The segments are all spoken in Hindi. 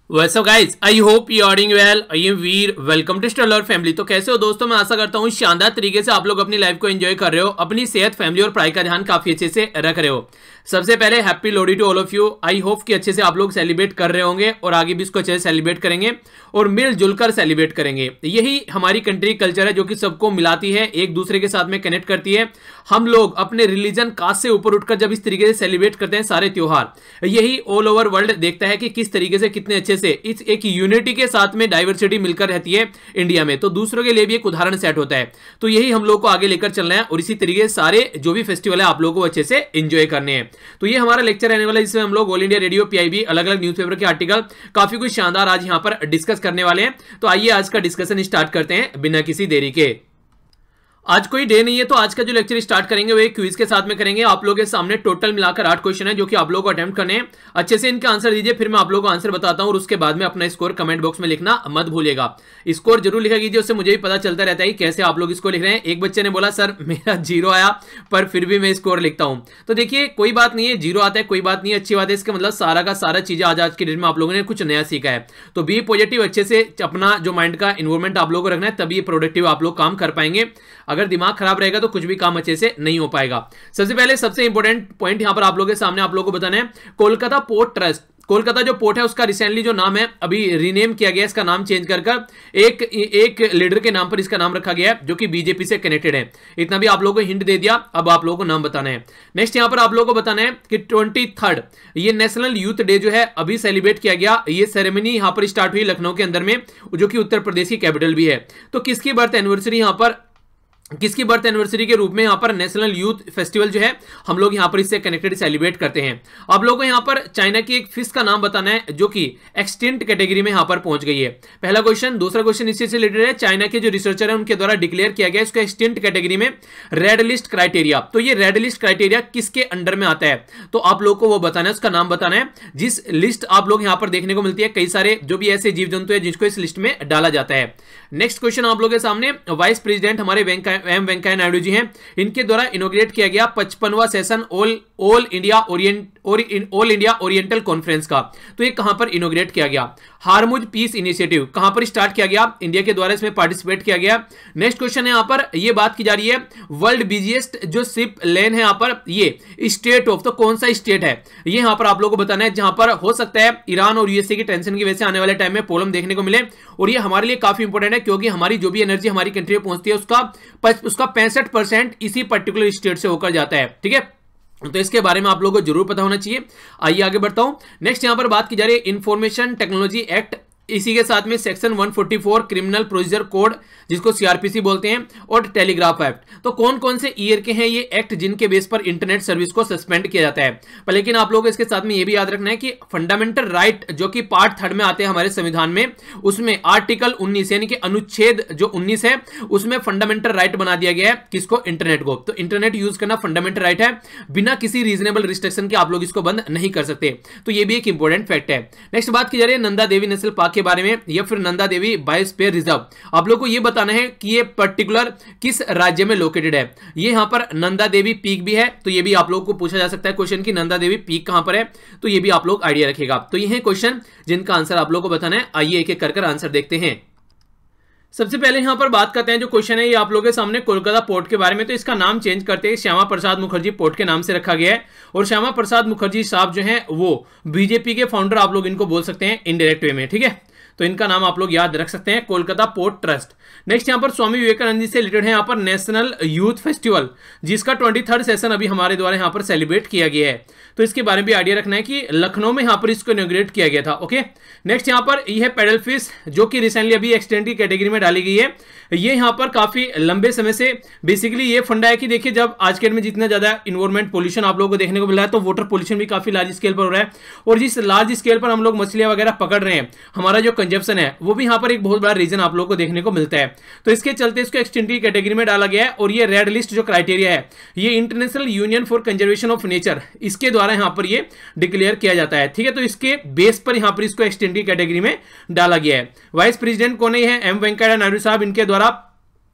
What's up guys? I hope you are doing well. I am Veer. Welcome to Stellar Family. तो कैसे हो दोस्तों? मैं आशा करता हूँ शानदार तरीके से आप लोग अपनी लाइफ को एंजॉय कर रहे हो, अपनी सेहत, फैमिली और पढ़ाई का ध्यान काफी अच्छे से रख रहे हो। सबसे पहले happy Lohri to all of you. I hope कि अच्छे से आप लोग सेलिब्रेट कर रहे होंगे और आगे भी इसको अच्छे से सेलिब्रेट करेंगे और मिलजुल कर सेलिब्रेट करेंगे। यही हमारी कंट्री कल्चर है जो कि सबको मिलाती है, एक दूसरे के साथ में कनेक्ट करती है। हम लोग अपने रिलीजन कास्ट से ऊपर उठकर जब इस तरीके से सेलिब्रेट करते हैं सारे त्योहार, यही ऑल ओवर वर्ल्ड देखता है कि किस तरीके से कितने अच्छे से इस एक यूनिटी के साथ में डाइवर्सिटी मिलकर रहती है इंडिया में। तो दूसरों के लिए भी एक उदाहरण सेट होता है। तो यही हम लोग को आगे लेकर चलना है और इसी तरीके से सारे जो भी फेस्टिवल है आप लोगों को अच्छे से एंजॉय करने हैं। तो ये हमारा लेक्चर रहने वाला है जिसमें हम लोग ऑल इंडिया रेडियो, पीआईबी, अलग अलग न्यूज़पेपर के आर्टिकल काफी कुछ शानदार आज यहां पर डिस्कस करने वाले हैं। तो आइए आज का डिस्कशन स्टार्ट करते हैं बिना किसी देरी के। आज कोई डे नहीं है तो आज का जो लेक्चर स्टार्ट करेंगे वो एक क्विज के साथ में करेंगे। आप लोगों के सामने टोटल मिलाकर 8 क्वेश्चन है जो कि आप लोगों को अटेम्प्ट करने हैं। अच्छे से इनका आंसर दीजिए, फिर मैं आप लोगों को आंसर बताता हूं और उसके बाद में अपना स्कोर कमेंट बॉक्स में लिखना मत भूलिएगा। स्कोर जरूर लिखा कीजिए, उससे मुझे भी पता चलता रहता है कि कैसे आप लोग इसको लिख रहे हैं। एक बच्चे ने बोला सर मेरा 0 आया पर फिर भी मैं स्कोर लिखता हूं। तो देखिए कोई बात नहीं है, 0 आता है कोई बात नहीं है, अच्छी बात है। इसका मतलब सारा का सारा चीजें आज की डेट में आप लोगों ने कुछ नया सीखा है। तो बी पॉजिटिव, अच्छे से अपना जो माइंड का इन्वायरमेंट आप लोगों को रखना है, तभी प्रोडक्टिव आप लोग काम कर पाएंगे। अगर दिमाग खराब रहेगा तो कुछ भी काम अच्छे से नहीं हो पाएगा। सबसे पहले सबसे इंपॉर्टेंट पॉइंट यहां पर आप लोगों के सामने आप लोगों को बताना है, कोलकाता पोर्ट ट्रस्ट। कोलकाता जो पोर्ट है उसका रिसेंटली जो नाम है अभी रीनेम किया गया, इसका नाम चेंज कर एक लीडर के नाम पर इसका नाम रखा गया है जो कि बीजेपी से कनेक्टेड है। इतना भी आप लोगों को हिंट दे दिया, अब आप लोगों को नाम बताना है। नेक्स्ट यहां पर आप लोगों को बताना है कि 23rd ये नेशनल यूथ डे जो है अभी सेलिब्रेट किया गया। ये सेरेमनी यहां पर स्टार्ट हुई लखनऊ के अंदर में, जो कि उत्तर प्रदेश की कैपिटल भी है। तो किसकी बर्थ एनिवर्सरी यहां पर, किसकी बर्थ एनिवर्सरी के रूप में यहां पर नेशनल यूथ फेस्टिवल जो है हम लोग यहां पर इससे कनेक्टेड सेलिब्रेट करते हैं। आप लोगों को यहां पर चाइना की एक फिश का नाम बताना है जो कि एक्सटिंक्ट कैटेगरी में यहां पर पहुंच गई है। पहला क्वेश्चन। दूसरा क्वेश्चन इसी से रिलेटेड है, चाइना के जो रिसर्चर है उनके द्वारा डिक्लेयर किया गया इसको एक्सटिंक्ट कैटेगरी में रेड लिस्ट क्राइटेरिया। तो ये रेड लिस्ट क्राइटेरिया किसके अंडर में आता है तो आप लोग को वो बताना है, उसका नाम बताना है। जिस लिस्ट आप लोग यहां पर देखने को मिलती है, कई सारे जो भी ऐसे जीव जंतु है जिसको इस लिस्ट में डाला जाता है। नेक्स्ट क्वेश्चन आप लोगों के सामने, वाइस प्रेसिडेंट हमारे एम वेंकैया नायडू जी हैं, इनके द्वारा इनॉग्रेट किया गया 55वां session all India oriental conference का। तो ये कहां पर इनॉग्रेट किया गया? हारमुज पीस इनिशिएटिव कहां पर स्टार्ट किया गया? इंडिया के द्वारा इसमें पार्टिसिपेट किया गया। नेक्स्ट क्वेश्चन है यहां पर, ये बात की जा रही है वर्ल्ड बिजिएस्ट जो शिप लेन है यहां पर, ये स्टेट ऑफ, तो कौन सा स्टेट है ये यहां पर आप लोगों को बताना है, जहां पर हो सकता है ईरान और यूएसए की टेंशन की वजह से आने वाले टाइम में प्रॉब्लम देखने को मिले। और ये हमारे लिए काफी इंपॉर्टेंट है क्योंकि हमारी जो भी एनर्जी हमारी कंट्री में पहुंचती है उसका 65% इसी पर्टिकुलर स्टेट से होकर जाता है। ठीक है, तो इसके बारे में आप लोगों को जरूर पता होना चाहिए। आइए आगे बढ़ता हूं। नेक्स्ट यहां पर बात की जा रही है इंफॉर्मेशन टेक्नोलॉजी एक्ट, इसी के साथ में सेक्शन 144 क्रिमिनल प्रोसीजर कोड जिसको सीआरपीसी बोलते हैं, और टेलीग्राफ एक्ट। तो कौन कौन से ईयर के हैं ये एक्ट जिनके बेस पर इंटरनेट सर्विस को सस्पेंड किया जाता है? पर लेकिन आप लोगों को इसके साथ में ये भी याद रखना है कि फंडामेंटल राइट जो कि पार्ट 3 में आते हैं हमारे संविधान में, उसमें आर्टिकल 19 यानी कि अनुच्छेद जो 19 है उसमें फंडामेंटल राइट बना दिया गया है किसको? इंटरनेट को। तो इंटरनेट यूज करना फंडामेंटल राइट है, बिना किसी रीजनेबल रिस्ट्रिक्शन के आप लोग इसको बंद नहीं कर सकते। तो ये भी एक इंपॉर्टेंट फैक्ट है। नेक्स्ट बात की जा रही है नंदा देवी नेशनल पार्क के बारे में, या फिर नंदा देवी बायोस्फीयर रिजर्व। आप लोग को ये बताना है कि ये पर्टिकुलर किस राज्य में लोकेटेड है। ये यहां पर नंदा देवी पीक भी है, तो ये भी आप लोग को पूछा जा सकता है क्वेश्चन की नंदा देवी पीक कहां पर है, तो ये भी आप लोग आइडिया रखिएगा। तो ये है क्वेश्चन जिनका आंसर आप लोग को बताना है। आइए एक एक कर आंसर देखते हैं। सबसे पहले यहां पर बात करते हैं, जो क्वेश्चन है ये आप लोगों के सामने कोलकाता पोर्ट के बारे में। तो इसका नाम चेंज करते हैं, श्यामा प्रसाद मुखर्जी पोर्ट के नाम से रखा गया है। और श्यामा प्रसाद मुखर्जी साहब जो हैं वो बीजेपी के फाउंडर आप लोग इनको बोल सकते हैं इनडायरेक्ट वे में। ठीक है, तो इनका नाम आप लोग याद रख सकते हैं, कोलकाता पोर्ट ट्रस्ट। नेक्स्ट यहां पर स्वामी विवेकानंद जी से रिलेटेड है यहां पर नेशनल यूथ फेस्टिवल, जिसका 23rd सेशन अभी हमारे द्वारा यहां पर सेलिब्रेट किया गया है। तो इसके बारे में भी आइडिया रखना है कि लखनऊ में यहां पर इसको इनॉग्रेट किया गया था। ओके, नेक्स्ट यहां पर यह पेडल फिश जो कि रिसेंटली अभी एक्सटेंड की कैटेगरी में डाली गई है। ये यहां पर काफी लंबे समय से बेसिकली ये फंडा है कि देखिए जब आज के डेट में जितना ज्यादा इन्वायरमेंट पोल्यूशन आप लोगों को देखने को मिल रहा है, तो वाटर पोल्यूशन भी काफी लार्ज स्केल पर हो रहा है। और जिस लार्ज स्केल पर हम लोग मछलियां वगैरह पकड़ रहे हैं, हमारा जो कंजप्शन है वो भी यहां पर एक बहुत बड़ा रीजन आप लोगों को देखने को मिलता है। तो इसके चलते इसको एक्सटिंक्ट की कैटेगरी में डाला गया है। और ये रेड लिस्ट जो क्राइटेरिया है, ये International Union for Conservation of Nature, इसके द्वारा यहां पर ये डिक्लेयर किया जाता है। ठीक है, तो इसके बेस पर यहां पर इसको एक्सटिंक्ट की कैटेगरी में डाला गया है। वाइस प्रेसिडेंट कौन है? एम वेंकैया नायडू साहब, इनके द्वारा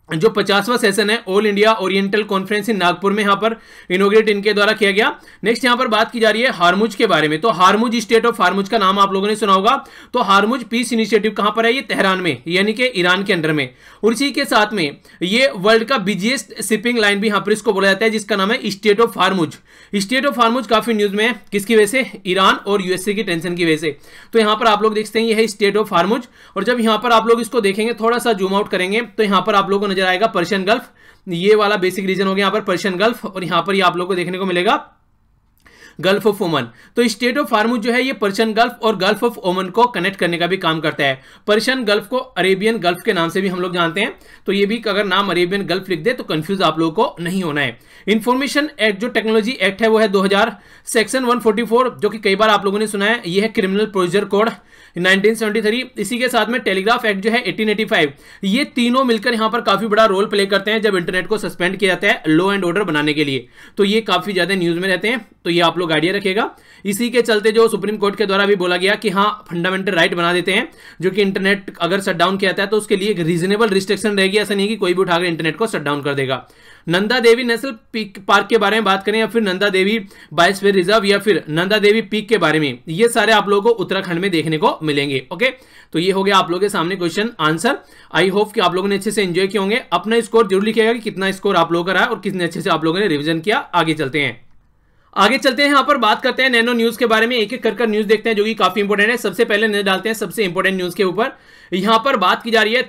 जो 50वां सेशन है all India oriental conference in Nagpur में यहाँ पर इनोग्रेट इनके द्वारा किया गया। नेक्स्ट यहाँ पर बात की जा रही है हारमुज के बारे में। तो हारमुज, स्टेट ऑफ हारमुज का नाम आप लोगों ने सुना होगा। तो हारमुज पीस इनिशिएटिव कहां पर है? ये तेहरान में, यानी कि ईरान के अंडर में। और इसी के साथ में ये वर्ल्ड का बिजिएस्ट शिपिंग लाइन भी यहाँ पर इसको बोला जाता है, जिसका नाम है strait of Hormuz. Strait of Hormuz काफी न्यूज में है, किसकी वजह से? ईरान और यूएसए की टेंशन की वजह से। तो यहाँ पर आप लोग देखते हैं ये है स्टेट ऑफ हारमुज। और जब यहाँ पर आप लोग इसको देखेंगे, थोड़ा सा जूम आउट करेंगे, तो यहाँ पर आप लोगों को नजर आएगा पर्शियन गल्फ। ये वाला बेसिक रीजन हो गया यहाँ पर पर्शियन गल्फ, और यहाँ पर ये आप लोगों को देखने को मिलेगा गल्फ ऑफ ओमन। तो स्टेट ऑफ हारमुज जो है ये पर्शियन गल्फ और गल्फ ऑफ ओमन को कनेक्ट करने का भी काम करता है। पर्शियन गल्फ को अरेबियन गल्फ के नाम से भी हम लोग जानते हैं, तो ये भी अगर नाम अरेबियन गल्फ लिख दे तो कंफ्यूज आप लोगों को नहीं होना है। इंफॉर्मेशन एक्ट जो टेक्नोलॉजी एक्ट है वो है 2000, सेक्शन 144 जो कि कई बार आप लोगों ने सुना है, ये है क्रिमिनल प्रोसीजर कोड 1973। इसी के साथ में टेलीग्राफ एक्ट जो है 1885। ये तीनों मिलकर यहां पर काफी बड़ा रोल प्ले करते हैं जब इंटरनेट को सस्पेंड किया जाता है लॉ एंड ऑर्डर बनाने के लिए। तो ये काफी ज्यादा न्यूज में रहते हैं, तो ये आप लोग आइडिया रखेगा। इसी के चलते जो सुप्रीम कोर्ट के द्वारा भी बोला गया कि हाँ फंडामेंटल राइट बना देते हैं, जो कि इंटरनेट अगर शट डाउन किया जाता है तो उसके लिए एक रीजनेबल रिस्ट्रिक्शन रहेगी। ऐसा नहीं कि कोई भी उठाकर इंटरनेट को शट डाउन कर देगा। नंदा देवी नेशनल पार्क के बारे में बात करें, या फिर नंदा देवी बायोस्फीयर रिजर्व, या फिर नंदा देवी पीक के बारे में, ये सारे आप लोगों को उत्तराखंड में देखने को मिलेंगे। ओके, तो ये हो गया आप लोगों के सामने क्वेश्चन आंसर। आई होप कि आप लोगों ने अच्छे से एंजॉय किए होंगे। अपना स्कोर जरूर लिखिएगा कि कितना स्कोर आप लोगों का रहा और कितने अच्छे से आप लोगों ने रिवीजन किया। आगे चलते हैं यहाँ पर बात करते हैं नैनो न्यूज के बारे में। एक एक कर न्यूज देखते हैं जो कि काफी इंपोर्टेंट है। सबसे पहले नजर डालते हैं सबसे इंपोर्टेंट न्यूज के ऊपर। यहां पर बात की जा रही है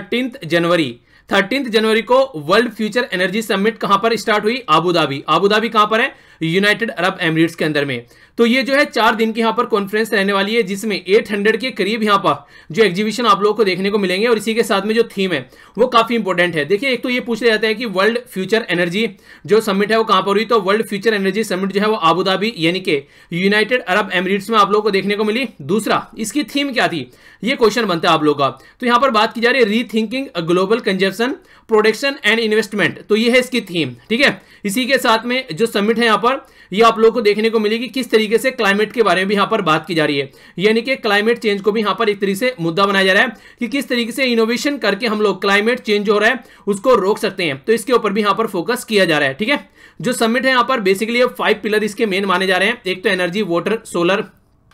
13 जनवरी को वर्ल्ड फ्यूचर एनर्जी समिट कहां पर स्टार्ट हुई? अबू धाबी कहां पर है? यूनाइटेड अरब एमिरेट्स के अंदर में। तो ये जो है 4 दिन की यहां पर कॉन्फ्रेंस रहने वाली है, जिसमें 800 के करीब यहां पर जो एग्जीबिशन आप लोगों को देखने को मिलेंगे। और इसी के साथ में जो थीम है वो काफी इंपॉर्टेंट है। देखिए, एक तो ये पूछा जाता है कि वर्ल्ड फ्यूचर एनर्जी जो समिट है वो कहां पर हुई? तो वर्ल्ड फ्यूचर एनर्जी समिट जो है वो अबू धाबी यानी कि यूनाइटेड अरब एमिरेट्स में आप लोगों को देखने को मिली। दूसरा, इसकी थीम क्या थी? ये क्वेश्चन बनता है आप लोगों का। तो यहां पर बात की जा रही है rethinking global consumption, production and investment. तो ये है इसकी थीम, ठीक है। इसी के साथ में जो समिट है यहां पर, ये आप लोगों को देखने को मिलेगी किस तरीके से क्लाइमेट के बारे में भी यहां पर बात की जा रही है, यानी कि क्लाइमेट चेंज को भी यहां पर एक तरीके से मुद्दा बनाया जा रहा है कि किस तरीके से इनोवेशन करके हम लोग क्लाइमेट चेंज हो रहा है उसको रोक सकते हैं। तो इसके ऊपर भी यहां पर फोकस किया जा रहा है, ठीक है। जो समिट है यहां पर बेसिकली 5 पिलर इसके मेन माने जा रहे हैं। एक तो एनर्जी, वाटर, सोलर,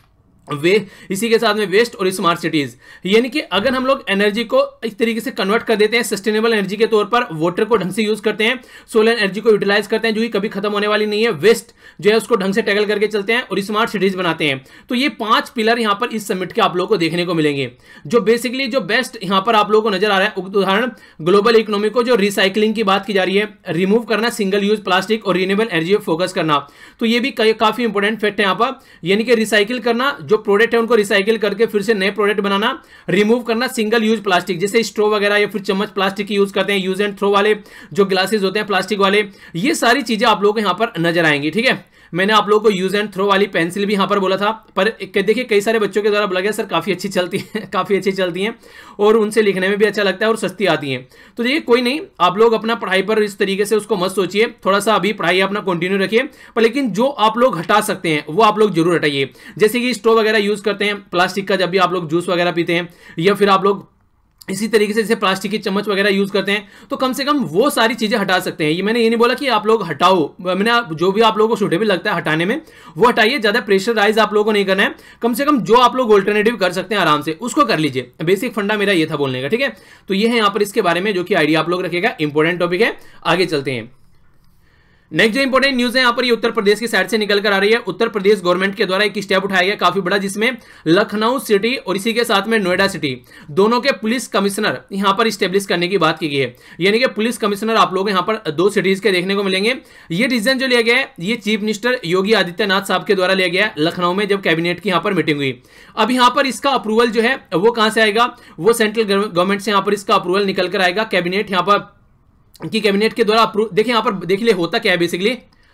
इसी के साथ में वेस्ट और स्मार्ट सिटीज। यानी कि अगर हम लोग एनर्जी को इस तरीके से कन्वर्ट कर देते हैं सस्टेनेबल एनर्जी के तौर पर, वाटर को ढंग से यूज करते हैं, सोलर एनर्जी को यूटिलाइज करते हैं जो कि कभी खत्म होने वाली नहीं है, वेस्ट जो है उसको ढंग से टैकल करके चलते हैं, और स्मार्ट सिटीज बनाते हैं। तो ये 5 पिलर यहां पर इस समिट के आप लोगों को देखने को मिलेंगे। जो बेसिकली जो बेस्ट यहां पर आप लोगों को नजर आ रहा है, उदाहरण ग्लोबल इकोनॉमी को जो रिसाइकलिंग की बात की जा रही है, रिमूव करना सिंगल यूज प्लास्टिक और रिन्यूएबल एनर्जी पर फोकस करना। तो ये भी काफी इंपॉर्टेंट फैक्ट है यहां पर, यानी कि रिसाइकिल करना, जो प्रोडक्ट है उनको रिसाइकिल करके फिर से नए प्रोडक्ट बनाना, रिमूव करना सिंगल यूज प्लास्टिक, जैसे स्ट्रॉ वगैरह या फिर चम्मच प्लास्टिक की यूज करते हैं, यूज एंड थ्रो वाले जो ग्लासेस होते हैं प्लास्टिक वाले, ये सारी चीजें आप लोगों को यहां पर नजर आएंगी, ठीक है। मैंने आप लोगों को यूज एंड थ्रो वाली पेंसिल भी यहां पर बोला था, पर देखिए कई सारे बच्चों के द्वारा बोला गया सर काफी अच्छी चलती हैं और उनसे लिखने में भी अच्छा लगता है और सस्ती आती हैं। तो देखिए कोई नहीं, आप लोग अपना पढ़ाई पर इस तरीके से उसको मत सोचिए, थोड़ा सा अभी पढ़ाई अपना कंटिन्यू रखिए, पर लेकिन जो आप लोग हटा सकते हैं वो आप लोग जरूर हटाइए। जैसे कि स्ट्रॉ वगैरह यूज करते हैं प्लास्टिक का जब भी आप लोग जूस वगैरह पीते हैं, या फिर आप लोग इसी तरीके से जैसे प्लास्टिक की चम्मच वगैरह यूज करते हैं, तो कम से कम वो सारी चीजें हटा सकते हैं। ये मैंने ये नहीं बोला कि आप लोग हटाओ, मैंने जो भी आप लोगों को सूटेबल लगता है हटाने में वो हटाइए, ज्यादा प्रेशराइज आप लोगों को नहीं करना है। कम से कम जो आप लोग ऑल्टरनेटिव कर सकते हैं आराम से उसको कर लीजिए। बेसिक फंडा मेरा ये था बोलने का, ठीक है। तो ये है यहाँ पर इसके बारे में जो कि आइडिया आप लोग रखेगा, इंपॉर्टेंट टॉपिक है। आगे चलते हैं। नेक्स्ट जो इंपॉर्टेंट न्यूज है यहाँ पर ये उत्तर प्रदेश की साइड से निकल कर आ रही है। उत्तर प्रदेश गवर्नमेंट के द्वारा एक स्टेप उठाया गया काफी बड़ा, जिसमें लखनऊ सिटी और इसी के साथ में नोएडा सिटी दोनों के पुलिस कमिश्नर यहाँ पर स्टेब्लिश करने की बात की गई है। यानी कि पुलिस कमिश्नर आप लोग यहाँ पर 2 सिटीज के देखने को मिलेंगे। ये डिसीजन जो लिया गया है ये चीफ मिनिस्टर योगी आदित्यनाथ साहब के द्वारा लिया गया है लखनऊ में, जब कैबिनेट की यहाँ पर मीटिंग हुई। अब यहाँ पर इसका अप्रूवल जो है वो कहां से आएगा? वो सेंट्रल गवर्नमेंट से यहाँ पर इसका अप्रूवल निकल कर आएगा। कैबिनेट यहाँ पर कि कैबिनेट के द्वारा देखिए यहाँ पर देख लिए होता क्या है बेसिकली,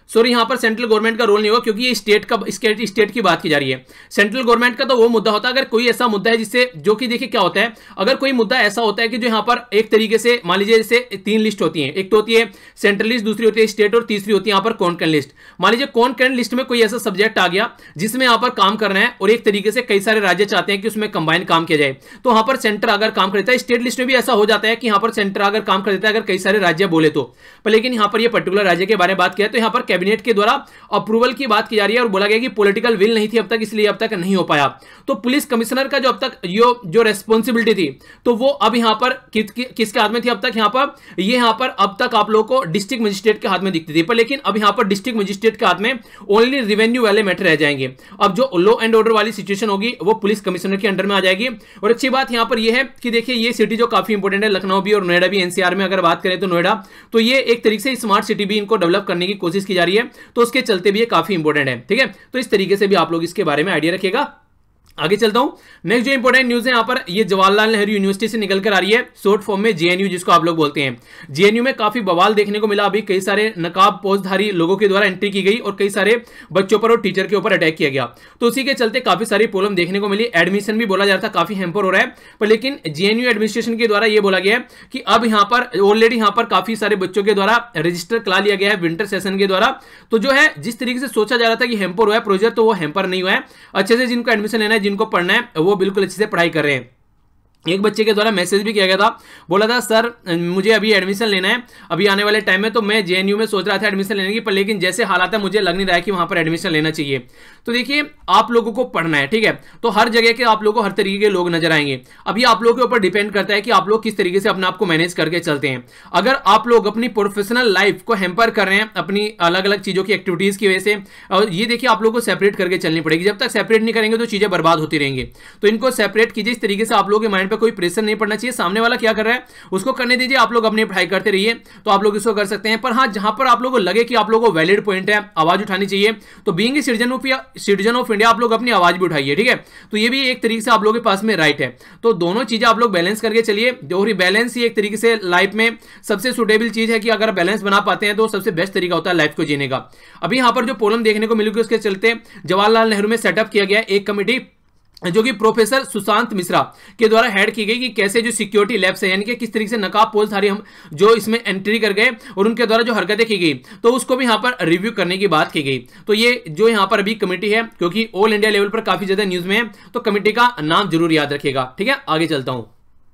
सॉरी यहां पर सेंट्रल गवर्नमेंट का रोल नहीं होगा, क्योंकि ये स्टेट की बात की जा रही है। सेंट्रल गवर्नमेंट का तो वो मुद्दा होता है अगर कोई ऐसा मुद्दा है जिससे, जो कि देखिए क्या होता है, अगर कोई मुद्दा ऐसा होता है कि जो यहां पर एक तरीके से मान लीजिए जैसे 3 लिस्ट होती है, एक तो होती है सेंट्रल लिस्ट, दूसरी होती है स्टेट और तीसरी होती है यहां पर कॉन्करेंट लिस्ट। मान लीजिए कॉन्करेंट लिस्ट में कोई ऐसा सब्जेक्ट आ गया जिसमें यहां पर काम करना है और एक तरीके से कई सारे राज्य चाहते हैं कि उसमें कंबाइन काम किया जाए, तो वहां पर सेंटर अगर काम कर देता है। स्टेट लिस्ट में भी ऐसा हो जाता है कि यहां पर सेंटर अगर काम कर देता है अगर कई सारे राज्य बोले तो, पर लेकिन यहां पर ये पर्टिकुलर राज्य के बारे में बात किया तो यहां पर कैबिनेट के द्वारा अप्रूवल की बात की जा रही है और बोला गया कि पॉलिटिकल विल नहीं थी अब तक, इसलिए अब तक नहीं हो पाया। तो पुलिस कमिश्नर का जो अब तक जो रेस्पॉन्सिबिलिटी थी तो वो अब यहां पर किसके हाथ में थी अब तक, यहां पर ये यहां पर अब तक आप लोगों को डिस्ट्रिक्ट मजिस्ट्रेट के हाथ में दिखती थी, पर लेकिन अब यहां पर डिस्ट्रिक्ट मजिस्ट्रेट के हाथ में ओनली रेवेन्यू वाले मैटर रह जाएंगे। अब जो लॉ एंड ऑर्डर वाली सिचुएशन होगी वो पुलिस कमिश्नर के अंडर में आ जाएगी। और अच्छी बात यहां पर यह है कि देखिए ये सिटी जो काफी इंपॉर्टेंट है, लखनऊ भी और नोएडा भी, एनसीआर में अगर बात करें तो नोएडा, तो ये एक तरीके से स्मार्ट सिटी भी इनको डेवलप करने की कोशिश की जा रही है, तो उसके चलते भी ये काफी इंपॉर्टेंट है। ठीक है, तो इस तरीके से भी आप लोग इसके बारे में आइडिया रखिएगा। आगे चलता हूं, नेक्स्ट जो इंपॉर्टेंट न्यूज है यहां पर ये जवाहरलाल नेहरू यूनिवर्सिटी से निकल कर आ रही है, शॉर्ट फॉर्म में जेएनयू जिसको आप लोग बोलते हैं। जेएनयू में काफी बवाल देखने को मिला, अभी कई सारे नकाब पोषधारी लोगों के द्वारा एंट्री की गई और कई सारे बच्चों पर और टीचर के ऊपर अटैक किया गया, तो उसी के चलते काफी सारी प्रॉब्लम देखने को मिली। एडमिशन भी बोला जा रहा था काफी हैम्पर हो रहा है, पर लेकिन जेएनयू एडमिनिस्ट्रेशन के द्वारा यह बोला गया है कि अब यहां पर ऑलरेडी यहां पर काफी सारे बच्चों के द्वारा रजिस्टर करा लिया गया है विंटर सेशन के द्वारा, तो जो है जिस तरीके से सोचा जा रहा था कि हैम्पर हुआ है प्रोजेक्ट, तो वो हैम्पर नहीं हुआ है। अच्छे से जिनको एडमिशन लेना है, जिनको पढ़ना है, वो बिल्कुल अच्छे से पढ़ाई कर रहे हैं। एक बच्चे के द्वारा मैसेज भी किया गया था, बोला था सर मुझे अभी एडमिशन लेना है अभी आने वाले टाइम में, तो मैं जेएनयू में सोच रहा था एडमिशन लेने की, पर लेकिन जैसे हालात है मुझे लग नहीं रहा है कि वहां पर एडमिशन लेना चाहिए। तो देखिए आप लोगों को पढ़ना है, ठीक है, तो हर जगह के आप लोगों को हर तरीके के लोग नजर आएंगे। अभी आप लोगों के ऊपर डिपेंड करता है कि आप लोग किस तरीके से अपने आप को मैनेज करके चलते हैं। अगर आप लोग अपनी प्रोफेशनल लाइफ को हैम्पर कर रहे हैं अपनी अलग अलग चीजों की एक्टिविटीज की वजह से, और ये देखिए आप लोगों को सेपरेट करके चलनी पड़ेगी, जब तक सेपरेट नहीं करेंगे तो चीजें बर्बाद होती रहेंगी। तो इनको सेपरेट कीजिए, इस तरीके से आप लोगों के माइंड पर कोई प्रेशर नहीं पड़ना चाहिए, सामने वाला क्या कर रहा है उसको करने दीजिए, आप लोग अपनी पढ़ाई करते रहिए, तो आप लोग इसको कर सकते हैं। पर हाँ, जहां पर आप लोगों को लगे कि आप लोगों को वैलिड पॉइंट है, आवाज उठानी चाहिए, तो being a citizen of India आप लोग अपनी आवाज भी उठाइए, ठीक है, तो ये भी एक तरीके से आप लोगों के पास में राइट है। तो दोनों चीजें आप लोग बैलेंस करके चलिए, और बैलेंस ही एक तरीके से लाइफ में सबसे सुटेबल चीज है कि अगर बैलेंस बना पाते हैं तो सबसे बेस्ट तरीका होता है लाइफ को जीने का। अभी यहां पर जो प्रॉब्लम देखने को मिलेगी उसके चलते जवाहरलाल नेहरू में सेटअप किया गया एक कमेटी जो कि प्रोफेसर सुशांत मिश्रा के द्वारा हेड की गई, कि कैसे जो सिक्योरिटी लैब्स है यानी कि किस तरीके से नकाब पोषधारी हम जो इसमें एंट्री कर गए और उनके द्वारा जो हरकतें की गई, तो उसको भी यहां पर रिव्यू करने की बात की गई। तो ये जो यहां पर अभी कमेटी है, क्योंकि ऑल इंडिया लेवल पर काफी ज्यादा न्यूज में है, तो कमेटी का नाम जरूर याद रखिएगा। ठीक है, आगे चलता हूं।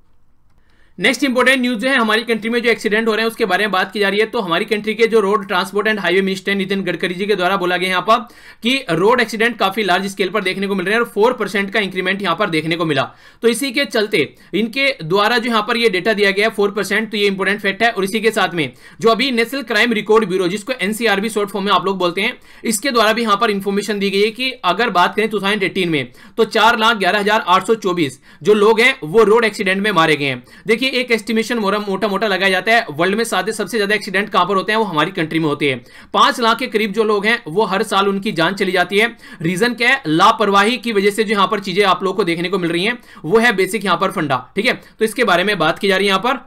नेक्स्ट इंपॉर्टेंट न्यूज जो है हमारी कंट्री में जो एक्सीडेंट हो रहे हैं उसके बारे में बात की जा रही है। तो हमारी कंट्री के जो road transport and highway minister Nitin Gadkari ji के द्वारा बोला गया यहाँ पर कि रोड एक्सीडेंट काफी लार्ज स्केल पर देखने को मिल रहे हैं और 4% का इंक्रीमेंट यहाँ पर देखने को मिला। तो इसी के चलते इनके द्वारा जो यहाँ पर ये डेटा दिया गया है 4%, तो ये इंपॉर्टेंट फैक्ट है। और इसी के साथ में जो अभी नेशनल क्राइम रिकॉर्ड ब्यूरो जिसको एनसीआरबी शॉर्ट फॉर्म में आप लोग बोलते हैं, इसके द्वारा भी यहाँ पर इंफॉर्मेशन दी गई है कि अगर बात करें 2018 में तो 4,11,824 जो लोग हैं वो रोड एक्सीडेंट में मारे गए हैं। देखिए एक एस्टिमेशन मोटा मोटा लगाया जाता है, वर्ल्ड में सबसे ज्यादा एक्सीडेंट कहां पर होते हैं, वो हमारी कंट्री में होते हैं। 5 लाख के करीब जो लोग हैं वो हर साल उनकी जान चली जाती है। रीजन क्या है? लापरवाही की वजह से जो यहां पर चीजें आप लोगों को देखने को मिल रही हैं वो है बेसिक यहां पर फंडा। ठीक है, तो इसके बारे में बात की जा रही है। यहां पर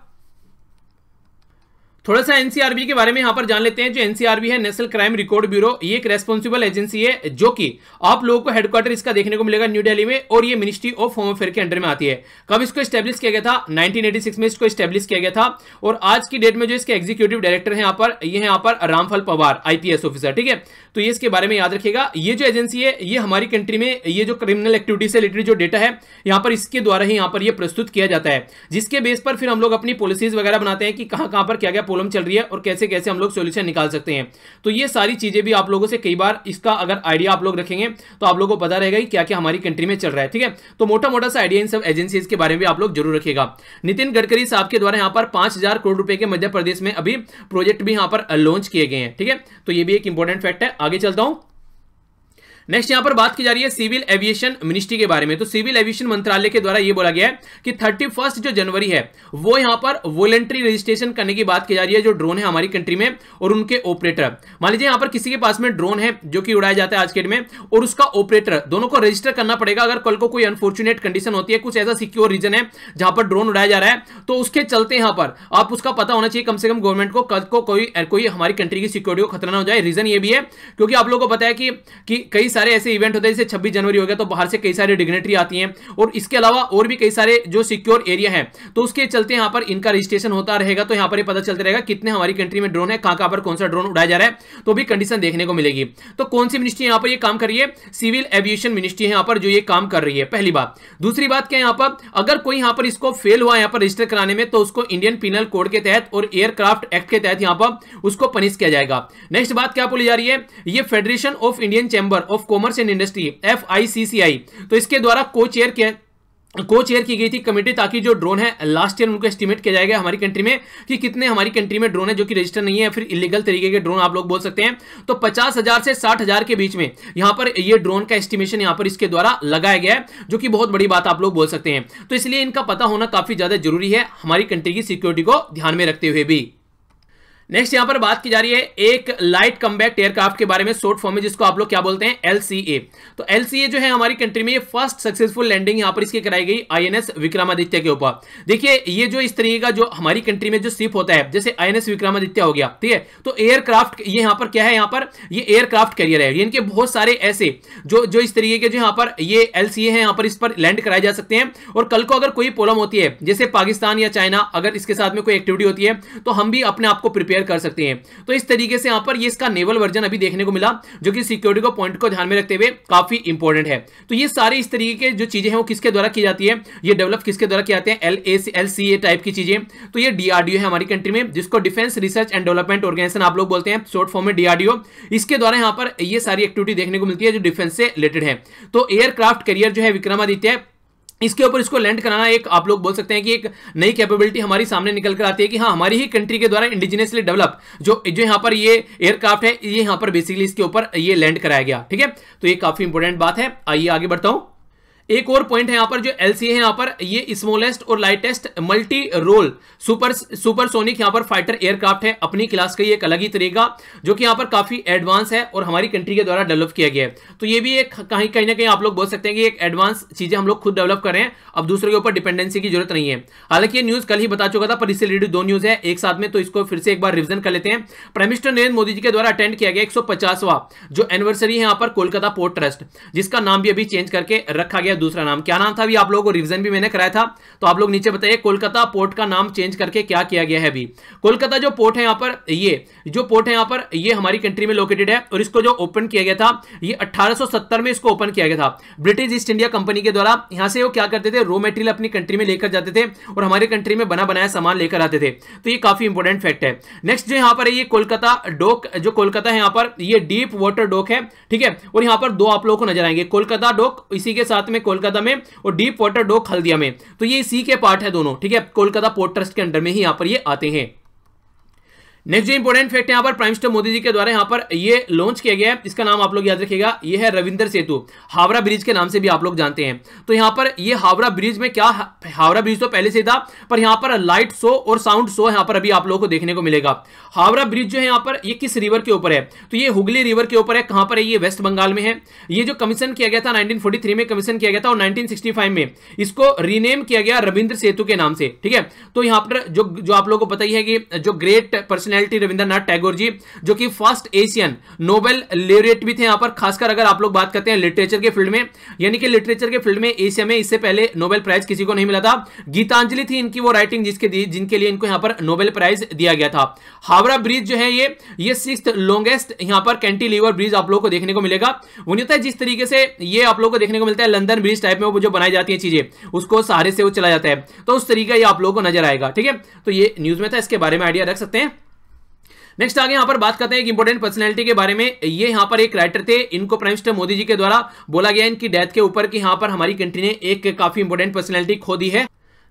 थोड़ा सा एनसीआरबी के बारे में यहां पर जान लेते हैं। जो एनसीआरबी है नेशनल क्राइम रिकॉर्ड ब्यूरो, ये एक रेस्पॉन्सिबल एजेंसी है जो कि आप लोगों को हेडक्वार्टर इसका देखने को मिलेगा न्यू दिल्ली में, और ये मिनिस्ट्री ऑफ होम अफेयर के अंडर में आती है। कब इसको स्टैब्लिश किया गया था? 1986 में इसको स्टैब्लिश किया गया था। और आज की डेट में जो इसके एग्जीक्यूटिव डायरेक्टर है यहाँ पर रामफल पवार IPS ऑफिसर। ठीक है, तो ये इसके बारे में याद रखिएगा। ये जो एजेंसी है ये हमारी कंट्री में ये जो क्रिमिनल एक्टिविटी से रिलेटेड जो डेटा है यहाँ पर इसके द्वारा ही यहाँ पर ये प्रस्तुत किया जाता है, जिसके बेस पर फिर हम लोग अपनी पॉलिसीज वगैरह बनाते हैं कि कहां पर क्या क्या प्रॉब्लम चल रही है और कैसे कैसे हम लोग सॉल्यूशन निकाल सकते हैं। तो ये सारी चीजें भी आप लोगों से कई बार इसका अगर आइडिया आप लोग रखेंगे तो आप लोगों को पता रहेगा कि क्या क्या हमारी कंट्री में चल रहा है। ठीक है, तो मोटा मोटा सा आइडिया इन सब एजेंसीज के बारे में भी आप लोग जरूर रखिएगा। नितिन गडकरी साहब के द्वारा यहाँ पर 5,000 करोड़ रुपए के मध्य प्रदेश में अभी प्रोजेक्ट भी यहाँ पर लॉन्च किए गए हैं। ठीक है, तो ये भी एक इंपॉर्टेंट फैक्ट है। आगे चलता हूं। नेक्स्ट यहां पर बात की जा रही है सिविल एविएशन मिनिस्ट्री के बारे में। तो सिविल एविएशन मंत्रालय के द्वारा यह बोला गया है कि 31 जो जनवरी है वो यहां पर वॉलंटरी रजिस्ट्रेशन करने की बात की जा रही है जो ड्रोन है हमारी कंट्री में और उनके ऑपरेटर। मान लीजिए यहां पर किसी के पास में ड्रोन है जो कि उड़ाया जाता है आज के डेट में, और उसका ऑपरेटर, दोनों को रजिस्टर करना पड़ेगा। अगर कल को कोई अनफॉर्चुनेट कंडीशन होती है, कुछ ऐसा सिक्योर रीजन है जहां पर ड्रोन उड़ाया जा रहा है, तो उसके चलते यहां पर आप उसका पता होना चाहिए कम से कम गवर्नमेंट को, कल को कोई हमारी कंट्री की सिक्योरिटी को खतरा ना हो जाए। रीजन ये भी है क्योंकि आप लोगों को पता है कि कई सारे ऐसे इवेंट होते हैं, जैसे 26 जनवरी हो गया तो बाहर से कई सारे डिग्नेटरी आती हैं, और इसके अलावा और भी कई सारे जो सिक्योर एरिया है, तो उसके चलते यहां पर इनका रजिस्ट्रेशन होता रहेगा। तो यहां पर पता चलता रहेगा कितने हमारी कंट्री में ड्रोन है, कहां पर कौन सा ड्रोन उड़ाया जा रहा है, तो भी कंडीशन देखने को मिलेगी। तो कौन सी मिनिस्ट्री यहां पर ये काम कर रही है? सिविल एविएशन मिनिस्ट्री है यहां पर जो ये काम कर रही है, पहली बात। दूसरी बात क्या है, यहां पर अगर कोई यहां पर इसको फेल हुआ यहां पर रजिस्टर कराने में, तो उसको इंडियन पिनल कोड के तहत और एयरक्राफ्ट एक्ट के तहत यहां पर उसको पनिश किया जाएगा। नेक्स्ट बात क्या बोली जा रही है, ये federation of Indian chamber of commerce and industry FICCI, तो इसके द्वारा को चेयर की गई थी कमेटी, ताकि जो ड्रोन है लास्ट ईयर उनको एस्टिमेट किया जाएगा हमारी कंट्री में कि कितने हमारी कंट्री में ड्रोन है जो कि रजिस्टर नहीं है, फिर इलीगल तरीके के ड्रोन आप लोग बोल सकते हैं। तो 50,000 से 60,000 के बीच में यहां पर ये ड्रोन का एस्टिमेशन यहां पर इसके द्वारा लगाया गया है, जो कि बहुत बड़ी बात आप लोग बोल सकते हैं। तो इसलिए इनका पता होना काफी ज्यादा जरूरी है हमारी कंट्री की सिक्योरिटी को ध्यान में रखते हुए भी। नेक्स्ट यहां पर बात की जा रही है एक लाइट कम्बैक्ट एयरक्राफ्ट के बारे में, शॉर्ट फॉर्म में जिसको आप लोग क्या बोलते हैं, LCA। तो LCA जो है हमारी कंट्री में ये फर्स्ट सक्सेसफुल लैंडिंग यहां पर इसकी कराई गई INS विक्रमादित्य के ऊपर। देखिए ये जो इस तरीके का जो हमारी कंट्री में जो शिप होता है, जैसे INS विक्रमादित्य हो गया, ठीक है, तो एयरक्राफ्ट ये यहां पर क्या है, यहां पर ये एयरक्राफ्ट कैरियर है। इनके बहुत सारे ऐसे जो इस तरीके के जो यहां पर ये LCA है, यहां पर इस पर लैंड कराए जा सकते हैं। और कल को अगर कोई प्रॉब्लम होती है, जैसे पाकिस्तान या चाइना अगर इसके साथ में कोई एक्टिविटी होती है, तो हम भी अपने आप को प्रिपेयर कर सकते हैं। तो इस तरीके से यहां पर ये इसका नेवल वर्जन अभी देखने को मिला, जो कि सिक्योरिटी को पॉइंट को ध्यान में रखते हुए काफी इंपॉर्टेंट है। तो ये सारी इस तरीके के जो चीजें हैं वो किसके द्वारा की जाती है, ये डेवलप किसके द्वारा किए जाते हैं, LCA टाइप की चीजें। तो ये DRDO है हमारी कंट्री में, जिसको defence research and development organisation आप लोग बोलते हैं, शॉर्ट फॉर्म में DRDO। इसके द्वारा यहां पर ये सारी एक्टिविटी देखने को मिलती है जो डिफेंस से रिलेटेड है। तो एयरक्राफ्ट कैरियर जो है विक्रमादित्य, इसके ऊपर इसको लैंड कराना एक आप लोग बोल सकते हैं कि एक नई कैपेबिलिटी हमारी सामने निकल कर आती है कि हाँ हमारी ही कंट्री के द्वारा इंडिजिनियसली डेवलप जो यहाँ पर ये एयरक्राफ्ट है, ये यहाँ पर बेसिकली इसके ऊपर ये लैंड कराया गया। ठीक है, तो ये काफी इंपॉर्टेंट बात है। आइए आगे बढ़ता हूं। एक और पॉइंट है यहाँ पर जो LCA है, यहाँ पर ये स्मॉलेस्ट और लाइटेस्ट मल्टी रोल सुपरसोनिक यहाँ पर फाइटर एयरक्राफ्ट है अपनी क्लास का, ये एक अलग ही तरीका जो कि यहाँ पर काफी एडवांस है और हमारी कंट्री के द्वारा डेवलप किया गया है। तो ये भी एक कहीं ना कहीं आप लोग बोल सकते हैं कि एक एडवांस चीजें हम लोग खुद डेवलप कर रहे हैं, अब दूसरे के ऊपर डिपेंडेंसी की जरूरत नहीं है। हालांकि ये न्यूज कल ही बता चुका था, पर इससे रिलेटेड दो न्यूज है एक साथ में, तो इसको फिर से एक बार रिविजन कर लेते हैं। प्राइम मिनिस्टर नरेंद्र मोदी जी के द्वारा अटेंड किया गया 150वां जो एनिवर्सरी है यहाँ पर कोलकाता पोर्ट ट्रस्ट, जिसका नाम भी अभी चेंज करके रखा गया, दूसरा नाम क्या नाम था अभी आप लोगों को रिवीजन भी मैंने कराया था, तो आप लोग नीचे बताइए कोलकाता पोर्ट का नाम चेंज करके क्या किया गया है। अभी कोलकाता जो पोर्ट है यहाँ पर, ये जो पोर्ट है यहाँ पर, ये हमारी कंट्री में लोकेटेड है और इसको जो ओपन किया गया था ये 1870 में इसको ओपन किया गया था ब्रिटिश ईस्ट इंडिया कंपनी के द्वारा। यहां से वो क्या करते थे, रॉ मटेरियल अपनी कंट्री में लेकर जाते थे और हमारी कंट्री में बना बनाया सामान लेकर आते थे। तो ये काफी इंपॉर्टेंट फैक्ट है। नेक्स्ट जो यहाँ पर है ये कोलकाता डॉक, जो कोलकाता है यहाँ पर ये डीप वाटर डॉक है, ठीक है, और यहाँ पर दो आप लोगों को नजर आएंगे, कोलकाता डॉक इसी के साथ में कोलकाता में और डीप वाटर डॉक हल्दिया में, तो ये इसी के पार्ट है दोनों, ठीक है, कोलकाता पोर्ट ट्रस्ट के अंडर में ही यहां पर ये आते हैं। नेक्स्ट जो इंपॉर्टेंट फैक्ट है यहाँ पर प्राइम मिनिस्टर मोदी जी के द्वारा यहाँ पर ये लॉन्च किया गया है, इसका नाम आप लोग याद रखिएगा, ये है रविंद्र सेतु, हावड़ा ब्रिज के नाम से भी आप लोग जानते हैं। तो यहाँ पर ये हावड़ा ब्रिज में क्या, हावड़ा ब्रिज तो पहले से था, पर यहाँ पर लाइट शो और साउंड शो यहाँ पर अभी आप लोगों को देखने को मिलेगा। हावड़ा ब्रिज जो है यहाँ पर ये किस रिवर के ऊपर है, तो ये हुगली रिवर के ऊपर है। कहां पर है, ये वेस्ट बंगाल में है। ये जो कमीशन किया गया था 1943 में कमीशन किया गया था और 1965 में इसको रीनेम किया गया रविंद्र सेतु के नाम से, ठीक है। तो यहाँ पर जो आप लोगों को पता ही है कि जो ग्रेट पर्सनैलिटी रविंद्रनाथ टैगोर जी, जो कि फर्स्ट एशियन नोबेल laureate भी थे यहाँ पर, खासकर अगर आप लोग बात करते हैं लिटरेचर के फील्ड में, यानी कि लिटरेचर के फील्ड में एशिया में इससे पहले नोबेल प्राइज किसी को नहीं मिला था। गीतांजलि थी इनकी वो राइटिंग जिनके लिए इनको यहाँ पर नोबेल प्राइज दिया गया था। हावड़ा ब्रिज जो है ये 6th लॉन्गेस्ट यहाँ पर कैंटिलीवर ब्रिज आप लोगों को देखने को मिलेगा। वो नहीं होता है जिस तरीके से ये आप लोगों को देखने को मिलता है लंदन ब्रिज टाइप में, वो जो बनाई जाती है चीजें उसको सहारे से वो चला जाता है, तो उस तरीका ये आप लोगों को नजर आएगा, ठीक है। तो ये न्यूज में था, इसके बारे में आइडिया रख सकते हैं। नेक्स्ट आगे यहाँ पर बात करते हैं एक इंपॉर्टेंट पर्सनैलिटी के बारे में। ये यहाँ पर एक राइटर थे, इनको प्राइम मिनिस्टर मोदी जी के द्वारा बोला गया इनकी डेथ के ऊपर कि यहाँ पर हमारी कंट्री ने एक काफी इंपॉर्टेंट पर्सनैलिटी खो दी है,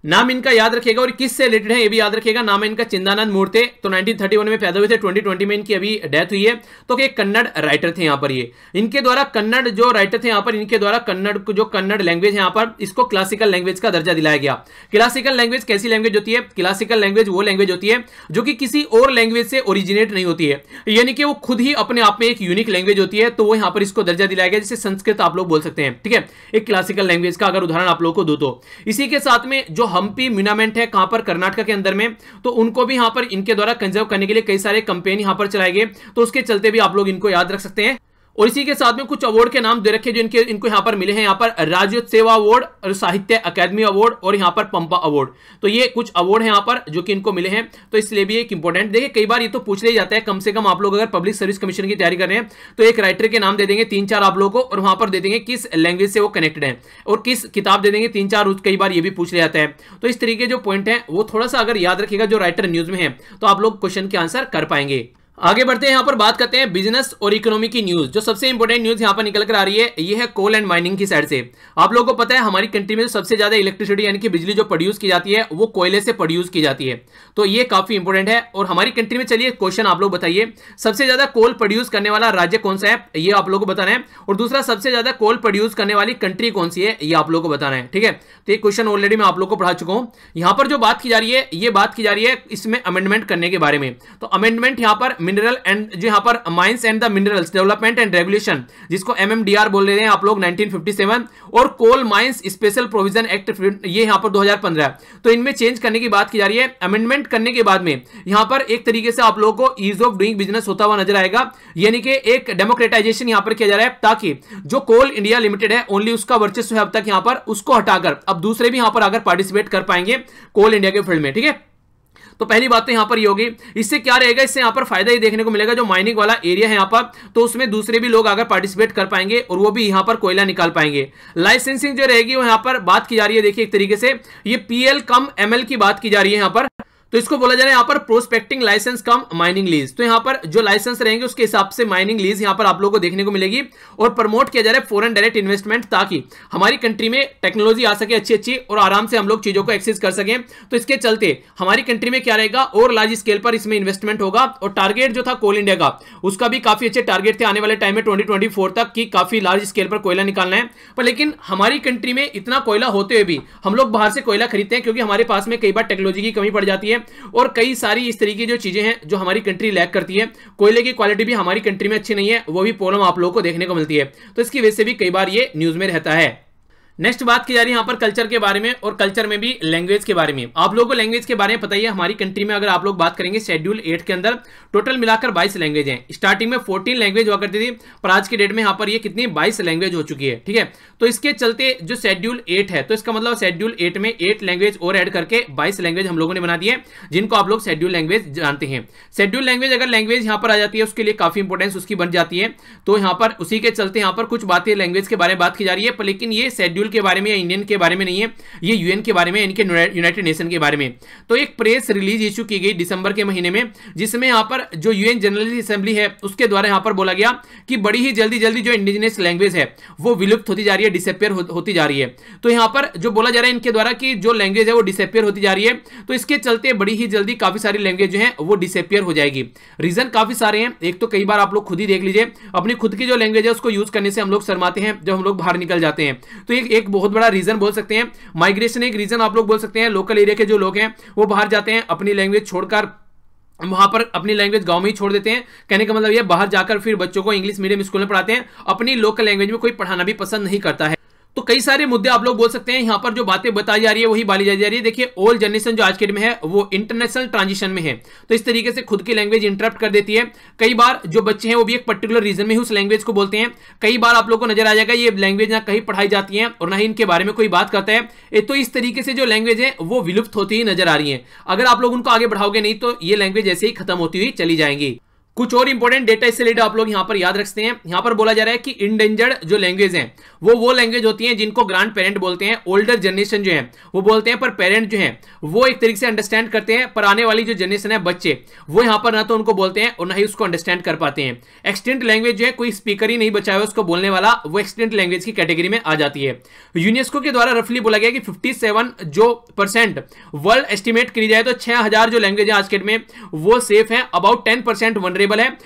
नाम इनका याद रखिएगा और किस से रिलेटेड है ये भी याद रखिएगा। नाम है इनका चिंदानंद मूर्ति, तो 1931 में पैदा हुए थे, 2020 में इनकी अभी डेथ हुई है। तो एक कन्नड़ राइटर थे यहाँ पर। ये इनके द्वारा कन्नड़ जो राइटर थे यहाँ पर, इनके द्वारा कन्नड़ को जो कन्नड़ लैंग्वेज है यहाँ पर, इसको क्लासिकल लैंग्वेज का दर्जा दिलाया गया। क्लासिकल लैंग्वेज कैसी लैंग्वेज होती है? क्लासिकल लैंग्वेज वो लैंग्वेज होती है जो कि किसी और लैंग्वेज से ओरिजिनेट नहीं होती है, यानी कि वो खुद ही अपने आप में एक यूनिक लैंग्वेज होती है। तो वो यहाँ पर इसको दर्जा दिलाया गया, जैसे संस्कृत आप लोग बोल सकते हैं, ठीक है, एक क्लासिकल लैंग्वेज का अगर उदाहरण आप लोग को दो तो। इसी के साथ में जो हम्पी मोन्यूमेंट है कहां पर? कर्नाटक के अंदर में, तो उनको भी यहां पर इनके द्वारा कंजर्व करने के लिए कई सारे कैंपेन यहां पर चलाए गए, तो उसके चलते भी आप लोग इनको याद रख सकते हैं। और इसी के साथ में कुछ अवार्ड के नाम दे रखे जो इनको यहां पर मिले हैं, यहां पर राज्योत्सव अवार्ड और साहित्य अकादमी अवार्ड और यहां पर पंपा अवार्ड। तो ये कुछ अवार्ड हैं यहां पर जो कि इनको मिले हैं, तो इसलिए भी एक इंपॉर्टेंट। देखिए कई बार ये तो पूछ लिया जाता है, कम से कम आप लोग अगर पब्लिक सर्विस कमीशन की तैयारी कर रहे हैं तो एक राइटर के नाम दे देंगे 3-4 आप लोगों को, और वहां पर दे देंगे किस लैंग्वेज से वो कनेक्टेड है और किस किताब दे देंगे 3-4, कई बार ये भी पूछ लिया जाता है। तो इस तरीके जो पॉइंट है वो थोड़ा सा अगर याद रखिएगा जो राइटर न्यूज में है, तो आप लोग क्वेश्चन के आंसर कर पाएंगे। आगे बढ़ते हैं, यहां पर बात करते हैं बिजनेस और इकोनॉमी की न्यूज। जो सबसे इंपॉर्टेंट न्यूज यहां पर निकल कर आ रही है ये है कोल एंड माइनिंग की साइड से। आप लोगों को पता है हमारी कंट्री में जो सबसे ज्यादा इलेक्ट्रिसिटी यानी कि बिजली जो प्रोड्यूस की जाती है वो कोयले से प्रोड्यूस की जाती है, तो ये काफी इंपॉर्टेंट है। और हमारी कंट्री में, चलिए क्वेश्चन आप लोग बताइए, सबसे ज्यादा कोल प्रोड्यूस करने वाला राज्य कौन सा है, ये आप लोगों को बताना है। और दूसरा, सबसे ज्यादा कोल प्रोड्यूस करने वाली कंट्री कौन सी है, ये आप लोगों को बताना है, ठीक है। तो ये क्वेश्चन ऑलरेडी मैं आप लोग को पढ़ा चुका हूं। यहां पर जो बात की जा रही है, ये बात की जा रही है इसमें अमेंडमेंट करने के बारे में। तो अमेंडमेंट यहां पर मिनरल एंड यहां पर mines and the minerals development and regulation, जिसको MMDR बोल रहे हैं आप लोग, 1957, और coal mines special provision act, ये यहां पर 2015। तो इनमें चेंज करने की बात की जा रही है। अमेंडमेंट करने के बाद में यहां पर एक तरीके से आप लोगों को ईज ऑफ डूइंग बिजनेस होता हुआ नजर आएगा, यानी कि एक डेमोक्रेटाइजेशन यहां पर किया जा रहा है, ताकि जो कोल इंडिया लिमिटेड है ओनली उसका वर्चस्व है अब तक यहां पर, उसको हटाकर अब दूसरे भी यहां पर आकर पार्टिसिपेट कर पाएंगे कोल इंडिया के फील्ड में, ठीक है। तो पहली बात तो यहां पर ये होगी। इससे क्या रहेगा, इससे यहां पर फायदा ये देखने को मिलेगा, जो माइनिंग वाला एरिया है यहां पर, तो उसमें दूसरे भी लोग अगर पार्टिसिपेट कर पाएंगे और वो भी यहां पर कोयला निकाल पाएंगे। लाइसेंसिंग जो रहेगी वो यहां पर बात की जा रही है, देखिए एक तरीके से ये PL कम ML की बात की जा रही है यहां पर, तो इसको बोला जा रहा है यहां पर prospecting licence cum mining lease. तो यहां पर जो लाइसेंस रहेंगे उसके हिसाब से माइनिंग लीज यहां पर आप लोगों को देखने को मिलेगी। और प्रमोट किया जा रहा है फॉरेन डायरेक्ट इन्वेस्टमेंट, ताकि हमारी कंट्री में टेक्नोलॉजी आ सके अच्छी और आराम से हम लोग चीजों को एक्सेस कर सकें। तो इसके चलते हमारी कंट्री में क्या रहेगा, और लार्ज स्केल पर इसमें इन्वेस्टमेंट होगा। और टारगेट जो था कोल इंडिया का, उसका भी काफी अच्छे टारगेट थे आने वाले टाइम में 2024 तक की काफी लार्ज स्केल पर कोयला निकालना है। पर लेकिन हमारी कंट्री में इतना कोयला होते हुए भी हम लोग बाहर से कोयला खरीदते हैं, क्योंकि हमारे पास में कई बार टेक्नोलॉजी की कमी पड़ जाती है और कई सारी इस तरीके जो चीजें हैं जो हमारी कंट्री लैक करती है। कोयले की क्वालिटी भी हमारी कंट्री में अच्छी नहीं है, वो भी प्रॉब्लम आप लोगों को देखने को मिलती है। तो इसकी वजह से भी कई बार ये न्यूज में रहता है। नेक्स्ट बात की जा रही है यहाँ पर कल्चर के बारे में, और कल्चर में भी लैंग्वेज के बारे में। आप लोगों को लैंग्वेज के बारे में पता ही है, हमारी कंट्री में अगर आप लोग बात करेंगे शेड्यूल 8 के अंदर टोटल मिलाकर 22 लैंग्वेज हैं। स्टार्टिंग में 14 लैंग्वेज हुआ करती थी, पर आज की डेट में यहाँ पर ये कितनी 22 लैंग्वेज हो चुकी है, ठीक है। तो इसके चलते जो शेड्यूल 8 है, तो इसका मतलब शेड्यूल 8 में 8 लैंग्वेज और ऐड करके 22 लैंग्वेज हम लोगों ने बना दी है, जिनको आप लोग शेड्यूल लैंग्वेज जानते हैं। शेड्यूल लैंग्वेज अगर लैंग्वेज यहाँ पर आ जाती है, उसके लिए काफी इंपोर्टेंस उसकी बन जाती है। तो यहाँ पर उसी के चलते यहाँ पर कुछ बातें लैंग्वेज के बारे में बात की जा रही है, पर लेकिन ये शेड्यूल के बारे में या इंडियन के बारे में नहीं है, ये UN के बारे में, इनके यूनाइटेड नेशन के बारे में। तो एक प्रेस रिलीज इशू की गई दिसंबर के महीने में, जिसमें यहाँ पर जो UN जनरल असेंबली है उसके द्वारा यहाँ पर बोला गया कि बड़ी ही जल्दी जो इंडिजिनस लैंग्वेज है वो विलुप्त होती जा रही है, डिसअपियर होती जा रही है। तो यहाँ पर जो बोला जा रहा है इनके द्वारा कि जो लैंग्वेज है वो डिसअपियर होती जा रही है, तो इसके चलते बड़ी ही जल्दी काफी सारी लैंग्वेज जो है वो डिसअपियर हो जाएगी। रीजन काफी सारे हैं। एक तो कई बार आप लोग खुद ही देख लीजिए, अपनी खुद की जो लैंग्वेज है उसको यूज करने से हम लोग शर्माते हैं जब हम लोग बाहर निकल जाते हैं। तो एक बहुत बड़ा रीजन बोल सकते हैं। माइग्रेशन एक रीजन आप लोग बोल सकते हैं। लोकल एरिया के जो लोग हैं वो बाहर जाते हैं, अपनी लैंग्वेज छोड़कर वहां पर अपनी लैंग्वेज गांव में ही छोड़ देते हैं। कहने का मतलब ये बाहर जाकर फिर बच्चों को इंग्लिश मीडियम स्कूल में पढ़ाते हैं, अपनी लोकल लैंग्वेज में कोई पढ़ाना भी पसंद नहीं करता है। तो कई सारे मुद्दे आप लोग बोल सकते हैं। यहाँ पर जो बातें बताई जा रही है वही बाली जा रही है। देखिए ओल्ड जनरेशन जो आज के डेट में है वो इंटरनेशनल ट्रांजिशन में है, तो इस तरीके से खुद की लैंग्वेज इंटरप्ट कर देती है। कई बार जो बच्चे हैं वो भी एक पर्टिकुलर रीजन में ही उस लैंग्वेज को बोलते हैं। कई बार आप लोग को नजर आ जाएगा ये लैंग्वेज ना कहीं पढ़ाई जाती है और ना ही इनके बारे में कोई बात करता है। तो इस तरीके से जो लैंग्वेज है वो विलुप्त होती ही नजर आ रही है। अगर आप लोग उनको आगे बढ़ाओगे नहीं तो ये लैंग्वेज ऐसे ही खत्म होती हुई चली जाएंगी। कुछ और इंपॉर्टेंट डेटा इससे रिलेटेड आप लोग यहां पर याद रखते हैं। यहां पर बोला जा रहा है कि इंडेंजर्ड जो लैंग्वेज हैं वो लैंग्वेज होती हैं जिनको ग्रैंड पेरेंट बोलते हैं, ओल्डर जनरेशन जो है वो बोलते हैं, पर पेरेंट जो है वो एक तरीके से अंडरस्टैंड करते हैं, पर आने वाली जो जनरेशन है बच्चे वो यहां पर ना तो उनको बोलते हैं और ना ही उसको अंडरस्टैंड कर पाते हैं। एक्सटेंट लैंग्वेज जो है कोई स्पीकर ही नहीं बचा हुआ उसको बोलने वाला, वो एक्सटेंट लैंग्वेज की कैटेगरी में आ जाती है। यूनेस्को के द्वारा रफली बोला गया कि 57% वर्ल्ड एस्टिमेट करी जाए तो 6000 जो लैंग्वेज है आज के डेट में वो सेफ है, अबाउट 10% वनरेबल है,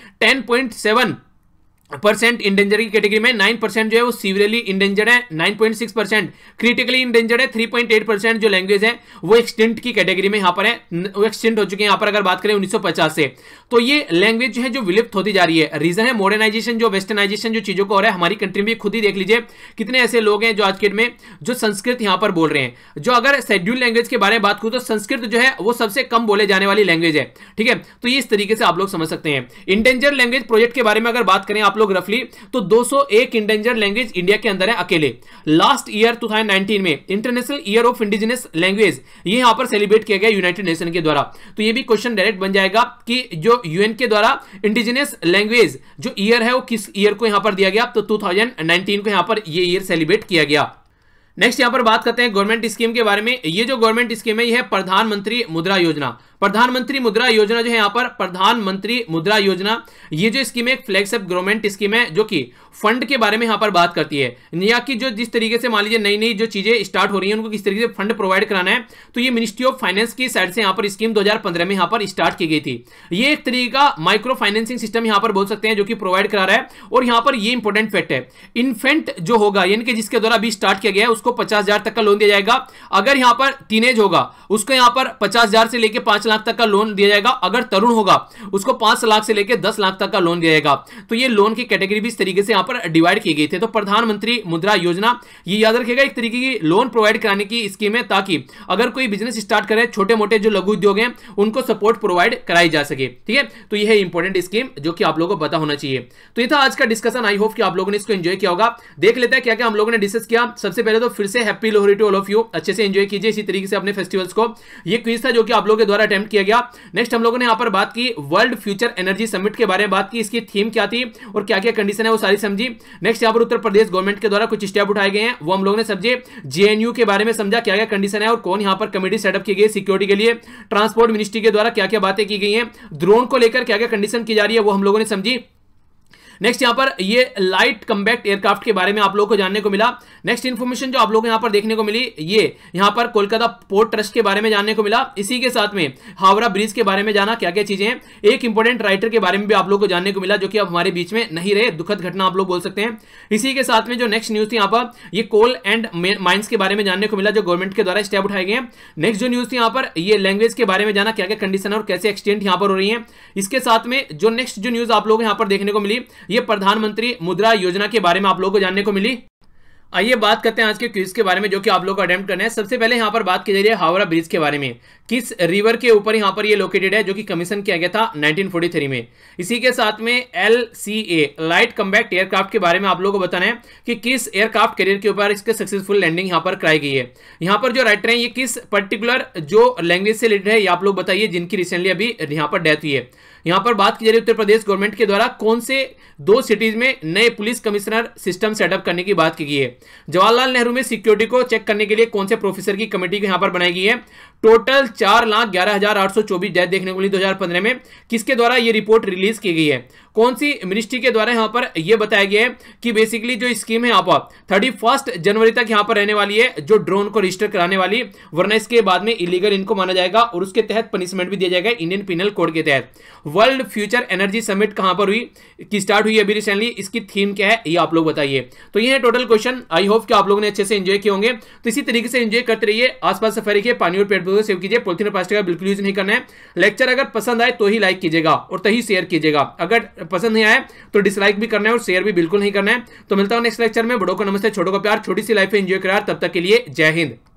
10.7% इंडेंजर की कैटेगरी में, 9% जो है वो सीवियरली इंडेंजर्ड है, 9.6% क्रिटिकली इंडेंजर्ड है, 3.8% जो लैंग्वेज है वो एक्सटिंक्ट की कैटेगरी में यहां पर है, वो एक्सटिंक्ट हो चुके हैं यहां पर अगर बात करें 1950 से। तो ये लैंग्वेज जो है जो विलुप्त होती जा रही है, रीजन है मॉडर्नाइजेशन, जो वेस्टर्नाइजेशन जो चीजों को हो रहा है हमारी कंट्री में। खुद ही देख लीजिए कितने ऐसे लोग हैं जो आज के डेट में जो संस्कृत यहां पर बोल रहे हैं। जो अगर शेड्यूल लैंग्वेज के बारे में बात करूं तो संस्कृत जो है वो सबसे कम बोले जाने वाली लैंग्वेज है, ठीक है। तो ये इस तरीके से आप लोग समझ सकते हैं। इंडेंजर लैंग्वेज प्रोजेक्ट के बारे में अगर बात करें आप लोग रफली तो 201 इंडेंजर्ड लैंग्वेज इंडिया के अंदर है अकेले। लास्ट ईयर 2019 में international year of indigenous language ये यहां पर सेलिब्रेट किया गया यूनाइटेड नेशन के द्वारा। तो ये भी क्वेश्चन डायरेक्ट बन जाएगा कि जो यूएन के द्वारा इंडिजिनस लैंग्वेज जो ईयर है वो किस ईयर को यहां पर दिया गया, तो 2019 को यहां पर ये ईयर सेलिब्रेट किया गया। नेक्स्ट यहां पर बात करते हैं गवर्नमेंट स्कीम के बारे में। ये जो गवर्नमेंट स्कीम है ये है प्रधानमंत्री मुद्रा योजना। प्रधानमंत्री मुद्रा योजना जो है यहां पर प्रधानमंत्री मुद्रा योजना, ये जो स्कीम है फ्लैगशिप गवर्नमेंट स्कीम है जो कि फंड के बारे में यहां पर बात करती है, या कि जो जिस तरीके से मान लीजिए नई नई जो चीजें स्टार्ट हो रही हैं उनको किस तरीके से फंड प्रोवाइड कराना है। तो ये मिनिस्ट्री ऑफ फाइनेंस की साइड से यहां पर स्कीम 2015 में यहां पर स्टार्ट की गई थी। ये एक तरीके का माइक्रो फाइनेंसिंग सिस्टम यहां पर बोल सकते हैं जो कि प्रोवाइड करा रहा है। और यहां पर ये इंपॉर्टेंट फैक्ट है, इन्फेंट जो होगा यानी कि जिसके द्वारा अभी स्टार्ट किया गया है उसको 50,000 तक का लोन दिया जाएगा। अगर यहां पर टीनेज होगा उसको यहां पर 50,000 से लेकर 5 लाख तक का लोन दिया जाएगा। अगर तरुण होगा उसको 5 लाख से लेकर 10 लाख तक का लोन दिया जाएगा। तो ये लोन की कैटेगरी भी इस तरीके से यहां पर डिवाइड की गई थी। तो प्रधानमंत्री मुद्रा योजना ये याद रखिएगा एक तरीके की लोन प्रोवाइड कराने की स्कीम है, ताकि अगर कोई बिजनेस स्टार्ट करे, छोटे मोटे जो लघु उद्योग हैं उनको सपोर्ट प्रोवाइड कराई जा सके, ठीक है। तो यह है इंपॉर्टेंट स्कीम जो कि आप लोगों को पता होना चाहिए। तो ये था आज का डिस्कशन। आई होप कि आप लोगों ने इसको एंजॉय किया होगा। देख लेते हैं क्या क्या हम लोगों ने डिस्कस किया। सबसे पहले तो फिर से happy Lohri to all of you, अच्छे से एंजॉय कीजिए इसी तरीके से अपने फेस्टिवल्स को। ये क्विज था जो कि आप लोगों के द्वारा अटेम्प्ट किया गया। नेक्स्ट हम लोगों ने यहां पर बात की वर्ल्ड फ्यूचर एनर्जी समिट के बारे में बात की, इसकी थीम क्या थी और क्या क्या कंडीशन है वो सारी समझी। नेक्स्ट यहां पर उत्तर प्रदेश गवर्नमेंट के द्वारा कुछ स्टेप उठाए गए हैं वो हम लोगों ने समझे। जेएनयू के बारे में समझा क्या क्या कंडीशन है और कौन यहां पर कमेटी सेटअप की गई सिक्योरिटी के लिए। ट्रांसपोर्ट मिनिस्ट्री के द्वारा क्या क्या बातें की गई हैं, ड्रोन को लेकर क्या क्या कंडीशन की जा रही है वो हम लोगों ने समझी। नेक्स्ट यहां पर ये लाइट कम्बैक्ट एयरक्राफ्ट के बारे में आप लोगों को जानने को मिला। नेक्स्ट इंफॉर्मेशन जो आप लोगों को यहां पर देखने को मिली ये यहां पर कोलकाता पोर्ट ट्रस्ट के बारे में जानने को मिला। इसी के साथ में हावड़ा ब्रिज के बारे में जाना क्या क्या चीजें हैं। एक इंपॉर्टेंट राइटर के बारे में भी आप लोगों को जानने को मिला जो कि अब हमारे बीच में नहीं रहे, दुखद घटना आप लोग बोल सकते हैं। इसी के साथ में जो नेक्स्ट न्यूज थी यहां पर ये कोल एंड माइंस के बारे में जानने को मिला जो गवर्नमेंट के द्वारा स्टेप उठाए गए हैं। नेक्स्ट जो न्यूज थी यहां पर ये लैंग्वेज के बारे में जाना क्या क्या कंडीशन है और कैसे एक्सटेंड यहां पर हो रही है। इसके साथ में जो नेक्स्ट जो न्यूज आप लोग यहां पर देखने को मिली ये प्रधानमंत्री मुद्रा योजना के बारे में आप लोगों को जानने को मिली। आइए बात करते हैं आज के क्विज के बारे में जो कि आप लोग को अटेम्प्ट करना है। सबसे पहले यहां पर बात की जा रही है हावड़ा ब्रिज के बारे में, किस रिवर के ऊपर यहां पर ये लोकेटेड है जो कि कमीशन किया गया था 1943 में। इसी के साथ में LCA लाइट कम्बैक्ट एयरक्राफ्ट के बारे में आप लोगों को बताना है कि किस एयरक्राफ्ट कैरियर के ऊपर इसके सक्सेसफुल लैंडिंग यहां पर कराई गई है। यहां पर जो राइटर है ये किस पर्टिकुलर जो लैंग्वेज से रिलेटेड है ये आप लोग बताइए जिनकी रिसेंटली अभी यहां पर डेथ हुई है। यहां पर बात की जा रही है उत्तर प्रदेश गवर्नमेंट के द्वारा कौन से 2 सिटीज में नए पुलिस कमिश्नर सिस्टम सेटअप करने की बात की गई है। जवाहरलाल नेहरू में सिक्योरिटी को चेक करने के लिए कौन से प्रोफेसर की कमेटी यहां पर बनाई गई है। टोटल 4,11,824 डेथ देखने को मिली 2015 में। किसके द्वारा यह रिपोर्ट रिलीज की गई है, कौन सी मिनिस्ट्री के द्वारा यहां पर यह बताया गया है कि बेसिकली जो स्कीम है यहां पर 31 जनवरी तक यहां पर रहने वाली है जो ड्रोन को रजिस्टर कराने वाली, वरना इसके बाद में इलीगल इनको माना जाएगा और उसके तहत पनिशमेंट भी दिया जाएगा इंडियन पिनल कोड के तहत। वर्ल्ड फ्यूचर एनर्जी समिट कहां पर हुई, की स्टार्ट हुई अभी रिसेंटली, इसकी थीम क्या है ये आप लोग बताइए। तो ये है टोटल क्वेश्चन। आई होप कि आप लोगों ने अच्छे से एंजॉय किए होंगे। तो इसी तरीके से एंजॉय करते रहिए, आसपास सफाई रखिए, पानी और पेड़ पौधे सेव कीजिए, पॉलिथीन और प्लास्टिक का बिल्कुल यूज नहीं करना है। लेक्चर अगर पसंद आए तो ही लाइक कीजिएगा और तभी शेयर कीजिएगा, अगर पसंद नहीं आए तो डिसलाइक भी करना है और शेयर भी बिल्कुल नहीं करना है। तो मिलता हूं नेक्स्ट लेक्चर में। बड़ों को नमस्ते, छोटों को प्यार, छोटी सी लाइफ एंजॉय करा। तब तक के लिए जय हिंद।